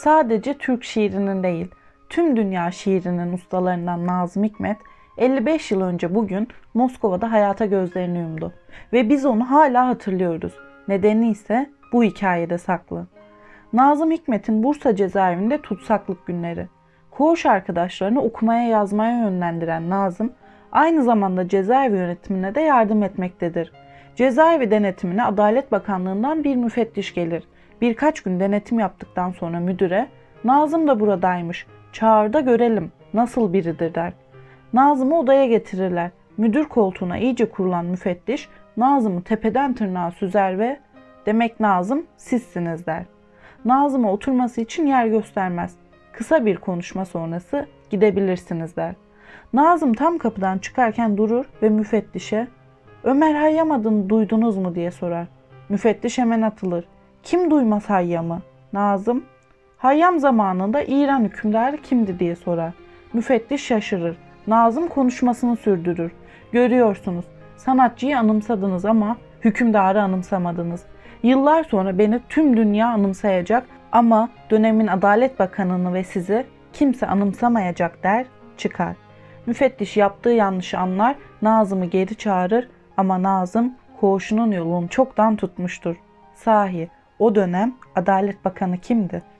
Sadece Türk şiirinin değil, tüm dünya şiirinin ustalarından Nazım Hikmet 55 yıl önce bugün Moskova'da hayata gözlerini yumdu ve biz onu hala hatırlıyoruz. Nedeni ise bu hikayede saklı. Nazım Hikmet'in Bursa cezaevinde tutsaklık günleri. Koğuş arkadaşlarını okumaya yazmaya yönlendiren Nazım, aynı zamanda cezaevi yönetimine de yardım etmektedir. Cezaevi denetimine Adalet Bakanlığı'ndan bir müfettiş gelir. Birkaç gün denetim yaptıktan sonra müdüre, "Nazım da buradaymış, çağır da görelim, nasıl biridir?" der. Nazım'ı odaya getirirler. Müdür koltuğuna iyice kurulan müfettiş, Nazım'ı tepeden tırnağa süzer ve "Demek Nazım sizsiniz." der. Nazım'a oturması için yer göstermez. Kısa bir konuşma sonrası "Gidebilirsiniz." der. Nazım tam kapıdan çıkarken durur ve müfettişe "Ömer Hayyam adını duydunuz mu?" diye sorar. Müfettiş hemen atılır. "Kim duymaz Hayyam'ı?" Nazım, "Hayyam zamanında İran hükümdarı kimdi?" diye sorar. Müfettiş şaşırır. Nazım konuşmasını sürdürür. "Görüyorsunuz, sanatçıyı anımsadınız ama hükümdarı anımsamadınız. Yıllar sonra beni tüm dünya anımsayacak ama dönemin Adalet Bakanı'nı ve sizi kimse anımsamayacak." der, çıkar. Müfettiş yaptığı yanlışı anlar, Nazım'ı geri çağırır ama Nazım koğuşunun yolunu çoktan tutmuştur. Sahi o dönem Adalet Bakanı kimdi?